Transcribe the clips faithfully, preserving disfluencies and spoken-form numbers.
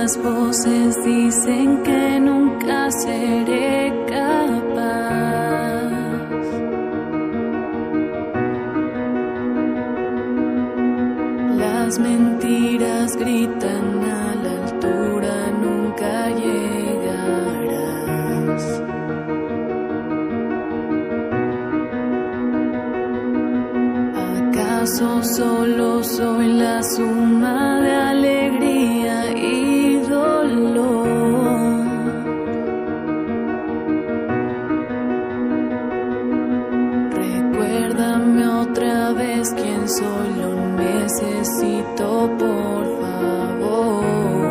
Las voces dicen que nunca seré capaz. Las mentiras gritan a la altura, nunca llegarás. ¿Acaso solo soy la suma de alegría y dolor? Recuérdame otra vez quién soy, lo necesito, por favor.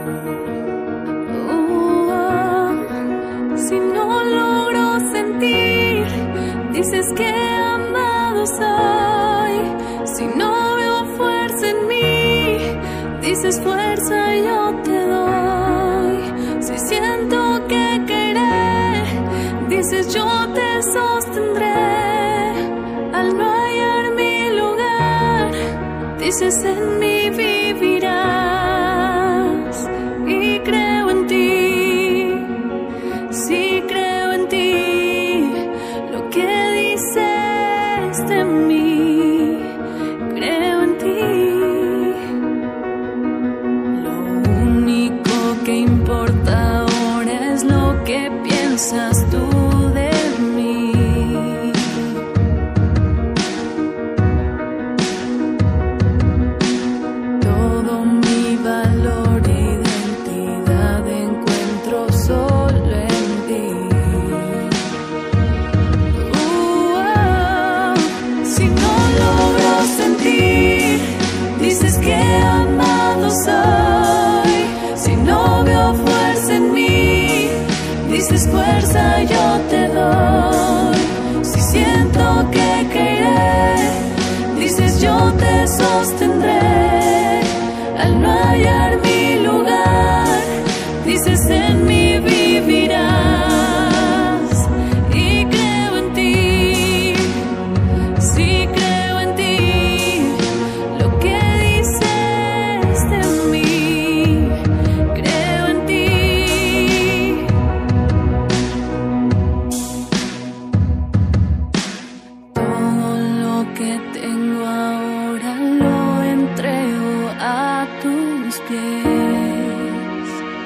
Uh, oh, si no logro sentir, dices que amado soy. Si no veo fuerza en mí, dices fuerza yo te doy. Si siento que querer, dices yo te sostendré. Al no hallar mi lugar, dices en mí vivirás. Y creo en ti, sí creo en ti, lo que dices de mí. Creo en ti. Lo único que importa ahora es lo que piensas tú de mí. Todo mi valor e identidad encuentro solo en ti. Uh, oh, si no logro sentir, dices que amado soy. Si no veo fuerza en mí, dices fuerza yo te doy. Si siento que querer, dices yo te sostendré. Al no hallar mi lugar, dices en mí vivirás. Y creo en ti, sí creo en ti, lo que dices de mí. Creo en ti. Todo lo que tengo ahora lo entrego a tus pies.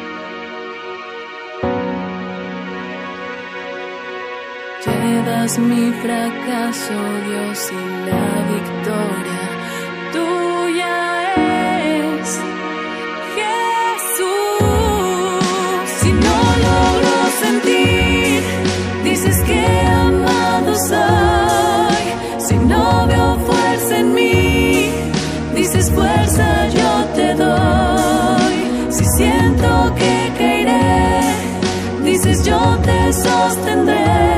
Llevas mi fracaso, Dios, y la victoria tuya es, Jesús. Si no logro sentir, dices que amado soy. Si no veo fuerza en mí, dices fuerza yo te doy. Si siento que caeré, dices yo te sostendré.